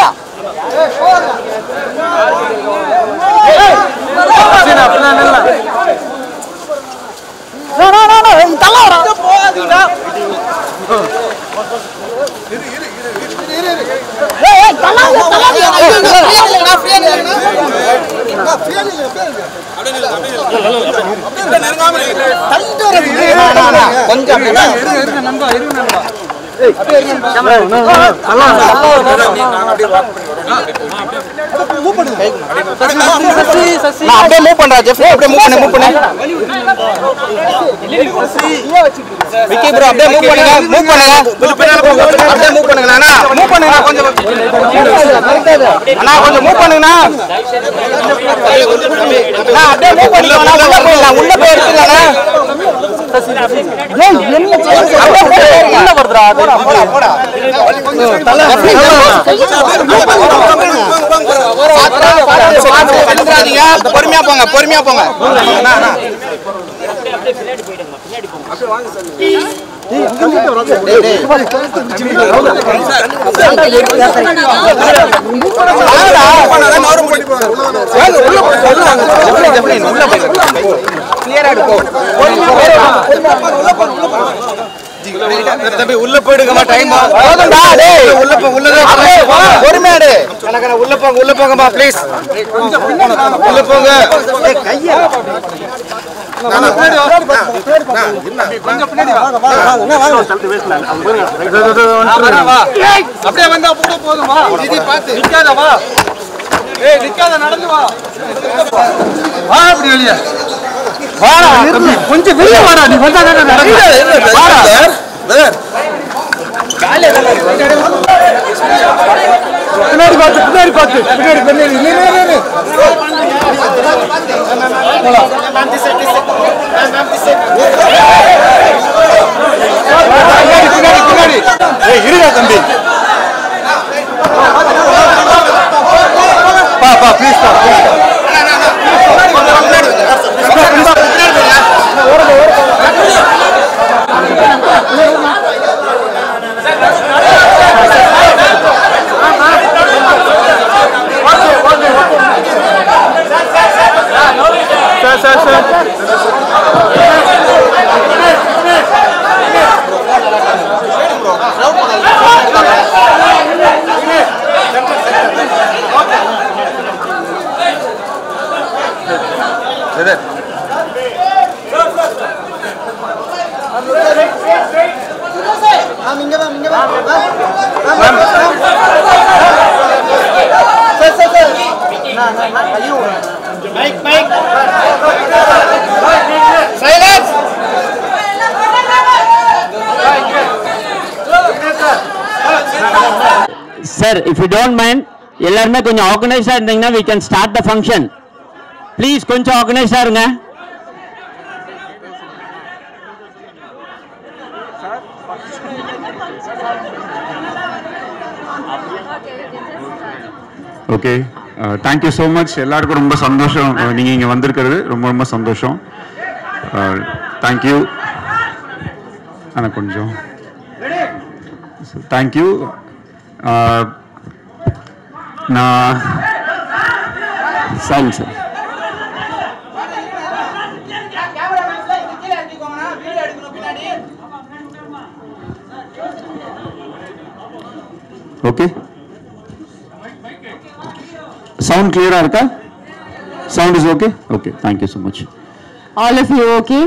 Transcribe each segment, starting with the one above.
Wikki bro, அப்படியே move பண்ணுங்க, move பண்ணுங்க. கொஞ்சம் பின்னால போங்க. அப்படியே மூவ் பண்ணுங்க அண்ணா. மூவ் பண்ணுங்க கொஞ்சம். அண்ணா கொஞ்சம் மூவ் பண்ணுங்க அண்ணா. அண்ணா அப்படியே மூவ் பண்ணுங்க அண்ணா. உள்ள போலாம். உள்ள போய் எடுத்துங்க அண்ணா. ஏய் என்ன செய்றீங்க? உள்ள வருதுடா. போடா போடா. பொறுமையா போங்க, பொறுமையா போங்க. அண்ணா அண்ணா. அப்படியே வாங்க சார். டேய் இங்க நிக்க வராத. டேய் டேய். கிளியரா எடுக்கோ. தம்பி உள்ள போய்டுங்கமா டைம் போதும்டா. டேய் உள்ள போ. பொறுமையா எடு. கணக்கன உள்ள போங்கமா ப்ளீஸ். உள்ள போங்க. டேய் கைய கொஞ்சம் பின்னாடி வா. அப்படியே வந்தா போதுமா? இது பார்த்து நிக்காத வா. ஏய் நிக்காத நடந்து வா. வா அப்படி வெளிய வாடா. கொஞ்சம் வெளிய வாடா. நீ வந்தா தான நடந்து வாடா. பிரதர் காலே தான பின்னாடி பாத்து பின்னாடி நீ இருடா தம்பி. பா ப்ளீஸ் பா Sir, if you don't mind, எல்லாருமே கொஞ்சம் ஆர்கனைஸ்டா இருந்தீங்கன்னா we can start the function. Please கொஞ்சம் ஆர்கனைஸ்டா இருங்க. Okay, thank you so much. எல்லாருக்கும் ரொம்ப சந்தோஷம் நீங்கள் இங்கே வந்திருக்கிறது. ரொம்ப ரொம்ப சந்தோஷம். தேங்க்யூ. ஆனால் கொஞ்சம் தேங்க்யூ. நான் sorry sir. Okay, sound clear arka? Sound is okay? Okay, thank you so much. All of you okay?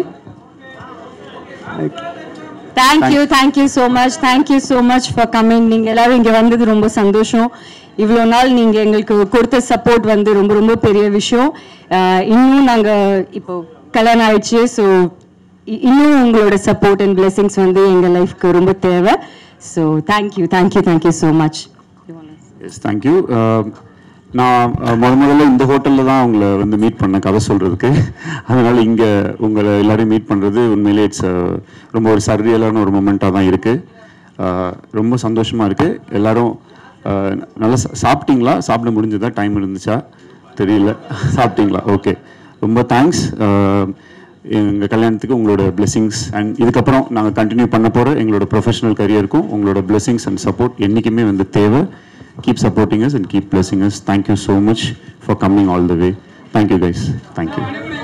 Thank you so much. Thank you so much for coming. நீங்க எல்லாரும் இங்க வந்தது ரொம்ப சந்தோஷம். இவ்வளோ நாள் நீங்க எங்களுக்கு கொடுத்த சப்போர்ட் வந்து ரொம்ப ரொம்ப பெரிய விஷயம். இன்னும் நாங்க இப்போ கல்யாணம் ஆயிடுச்சு. ஸோ இன்னும் உங்களோட சப்போர்ட் அண்ட் பிளெஸிங்ஸ் வந்து எங்க லைஃப்க்கு ரொம்ப தேவை. So thank you so much. Yes thank you. நான் முதல்ல இந்த ஹோட்டலில் தான் உங்களை வந்து மீட் பண்ண கதை சொல்கிறதுக்கு. அதனால் இங்கே உங்களை எல்லோரையும் மீட் பண்ணுறது உண்மையிலே ரொம்ப ஒரு சர்ரியலான ஒரு மொமெண்ட்டாக தான் இருக்குது. ரொம்ப சந்தோஷமாக இருக்குது. எல்லோரும் நல்லா சாப்பிட்டீங்களா? சாப்பிட முடிஞ்சதா? டைம் இருந்துச்சா தெரியல. சாப்பிட்டீங்களா? ஓகே, ரொம்ப தேங்க்ஸ். எங்கள் கல்யாணத்துக்கு உங்களோட பிளெஸிங்ஸ் அண்ட் இதுக்கப்புறம் நாங்கள் கண்டினியூ பண்ண போகிற எங்களோட ப்ரொஃபஷனல் கரியருக்கும் உங்களோட பிளெஸிங்ஸ் அண்ட் சப்போர்ட் என்றைக்குமே வந்து தேவை. keep supporting us and keep blessing us. Thank you so much for coming all the way. Thank you guys. Thank you.